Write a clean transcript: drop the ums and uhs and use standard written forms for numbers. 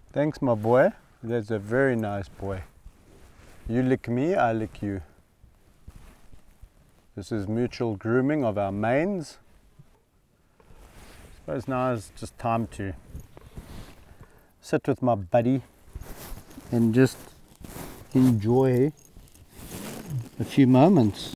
Thanks, my boy. That's a very nice boy. You lick me, I lick you. This is mutual grooming of our manes. I suppose now is just time to sit with my buddy and just enjoy a few moments.